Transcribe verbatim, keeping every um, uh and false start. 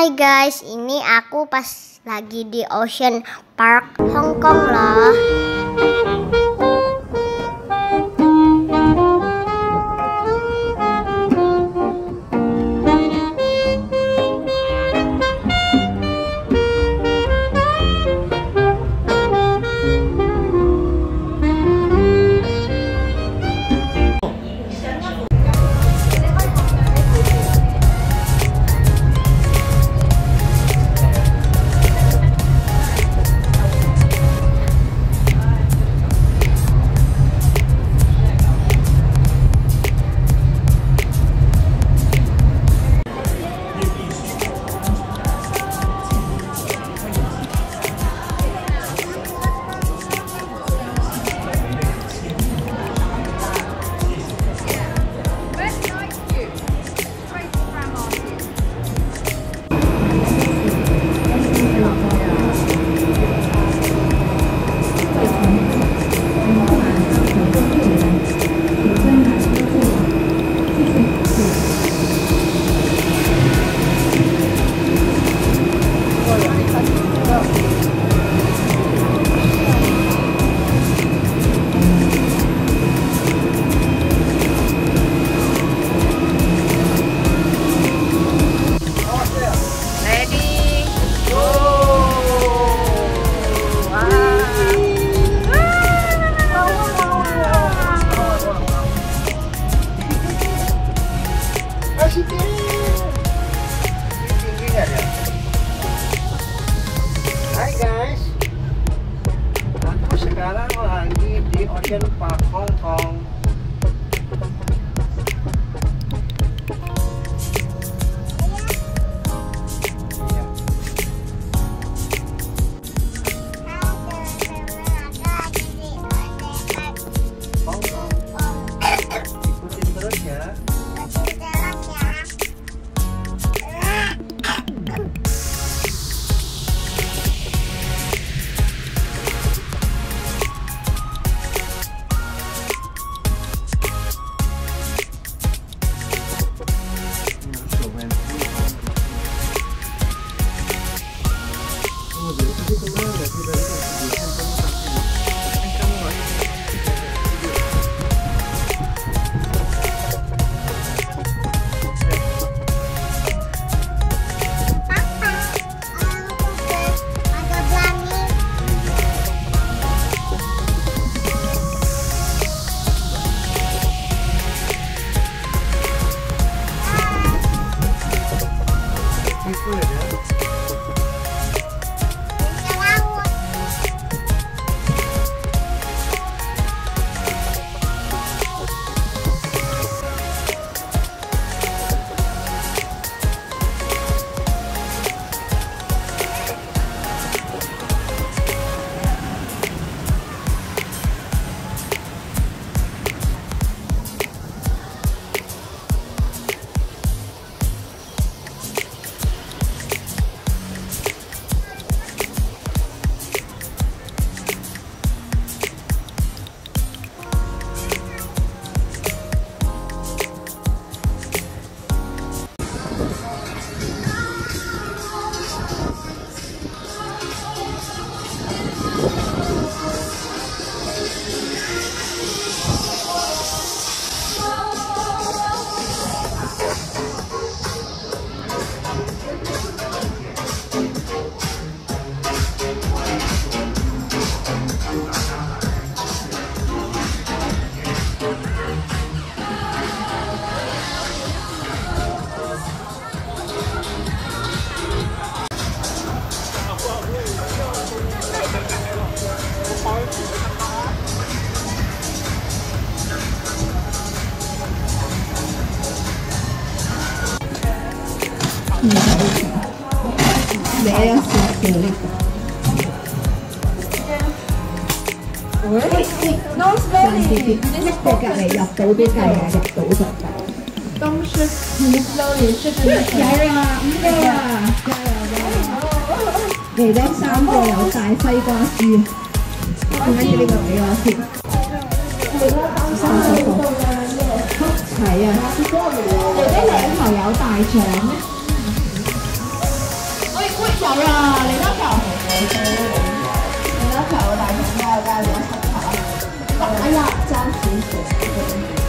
Hai guys, ini aku pas lagi di Ocean Park Hong Kong loh. Hai guys, aku sekarang lagi di Ocean Park Hong Kong. Ikutin terus ya. 你有少少呢個。喂 ，no slowly，呢個隔離入到啲計啊，入到就得。都是 slowly，是真係。有啦，五個啦，加油！嚟咗三個有大西瓜絲，跟住呢個俾我先。三十個。齊啊！你啲領頭有大腸咩？ 手了，嚟多球，嚟多球，大朋友加兩七球。哎呀，爭少少。